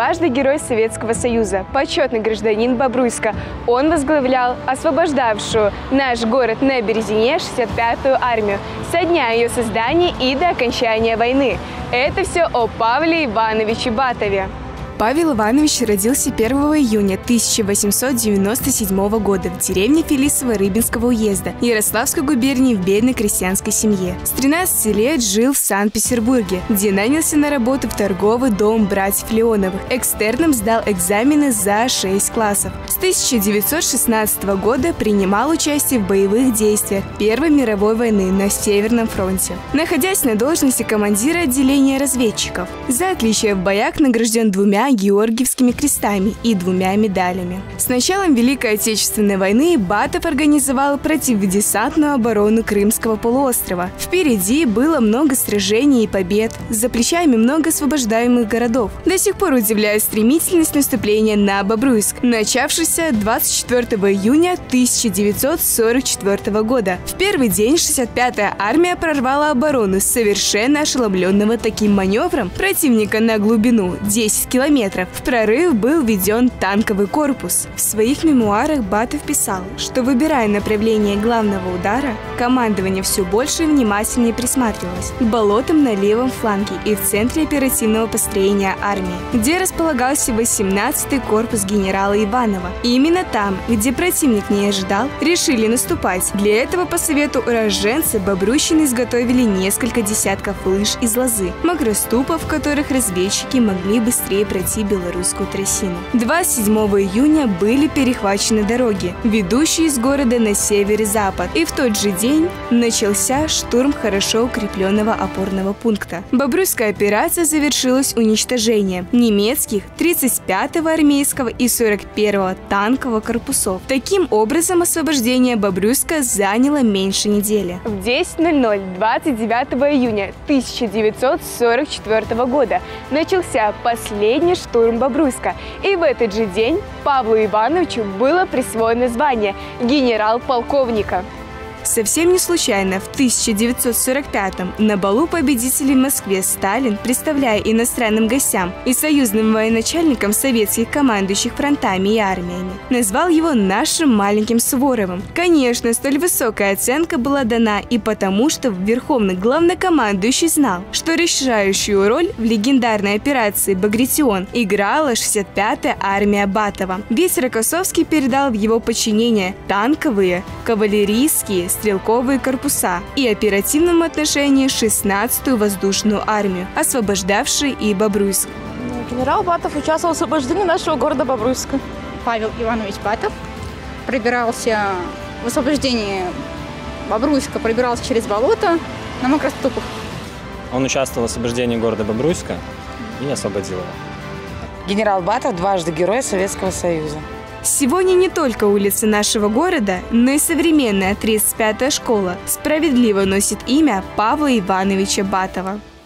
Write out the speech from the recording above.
дважды Герой Советского Союза, почетный гражданин Бобруйска. Он возглавлял освобождавшую наш город на Березине 65-ю армию со дня ее создания и до окончания войны. Это все о Павле Ивановиче Батове. Павел Иванович родился 1 июня 1897 года в деревне Фелисово Рыбинского уезда Ярославской губернии в бедной крестьянской семье. С 13 лет жил в Санкт-Петербурге, где нанялся на работу в торговый дом братьев Леоновых. Экстерном сдал экзамены за 6 классов. С 1916 года принимал участие в боевых действиях Первой мировой войны на Северном фронте, находясь на должности командира отделения разведчиков. За отличие в боях награжден 2 Георгиевскими крестами и 2 медалями. С началом Великой Отечественной войны Батов организовал противодесантную оборону Крымского полуострова. Впереди было много сражений и побед, за плечами много освобождаемых городов. До сих пор удивляет стремительность наступления на Бобруйск, начавшийся 24 июня 1944 года. В первый день 65-я армия прорвала оборону, совершенно ошеломленного таким маневром противника на глубину 10 километров. В прорыв был введен танковый корпус. В своих мемуарах Батов писал, что, выбирая направление главного удара, командование все больше и внимательнее присматривалось к болотам на левом фланге и в центре оперативного построения армии, где располагался 18-й корпус генерала Иванова. И именно там, где противник не ожидал, решили наступать. Для этого, по совету уроженца, бобруйщины изготовили несколько десятков лыж из лозы, макроступов, в которых разведчики могли быстрее пройти белорусскую трясину. 27 июня были перехвачены дороги, ведущие из города на север-запад, и в тот же день начался штурм хорошо укрепленного опорного пункта. Бобруйская операция завершилась уничтожением немецких 35-го армейского и 41-го танкового корпусов. Таким образом, освобождение Бобруйска заняло меньше недели. В 10:00 29 июня 1944 года начался последний штурм Бобруйска, и в этот же день Павлу Ивановичу было присвоено звание генерал-полковника. Совсем не случайно в 1945-м на балу победителей в Москве Сталин, представляя иностранным гостям и союзным военачальникам советских командующих фронтами и армиями, назвал его нашим маленьким Суворовым. Конечно, столь высокая оценка была дана и потому, что верховный главнокомандующий знал, что решающую роль в легендарной операции «Багратион» играла 65-я армия Батова. Ведь Рокоссовский передал в его подчинение танковые, кавалерийские, стрелковые корпуса и оперативном отношении 16-ю воздушную армию, освобождавшей и Бобруйск. Генерал Батов участвовал в освобождении нашего города Бобруйска. Павел Иванович Батов пробирался в освобождении Бобруйска, пробирался через болото на макроступах. Он участвовал в освобождении города Бобруйска и освободил его. Генерал Батов дважды Герой Советского Союза. Сегодня не только улицы нашего города, но и современная 35-я школа справедливо носит имя Павла Ивановича Батова.